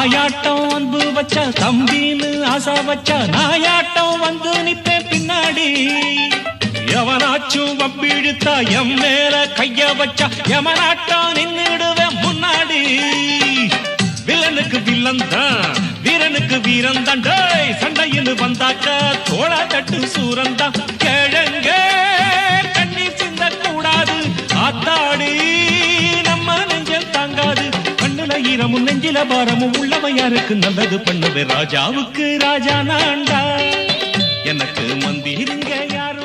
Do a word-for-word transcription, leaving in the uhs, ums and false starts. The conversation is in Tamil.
தாயாட்டம் வந்து வச்சா தம்பின்னு ஆசா வச்சா நாயாட்டம் வந்து நிப்பேன் பின்னாடி எவனாச்சும் வம்பிழுத்தா எம் மேல கைய வச்சா எவனாட்டம் நின்னுடுவேன் முன்னாடி வில்லனுக்கு வில்லன் தான் வீரனுக்கு வீரன் தான் சண்டையில் வந்தாக்க தோளா தட்டு சூரன் தான் கிழங்க கண்ணீர் சிந்த கூடாது ஆத்தாடி நம்ம நெஞ்சல் தாங்காது கண்ணுல ஈரமும் நெஞ்சில பாரமும் உள்ளவன் யாருக்கு நல்லது பண்ணுது ராஜாவுக்கு ராஜா நான்டா எனக்கு மந்திருங்க யாரும்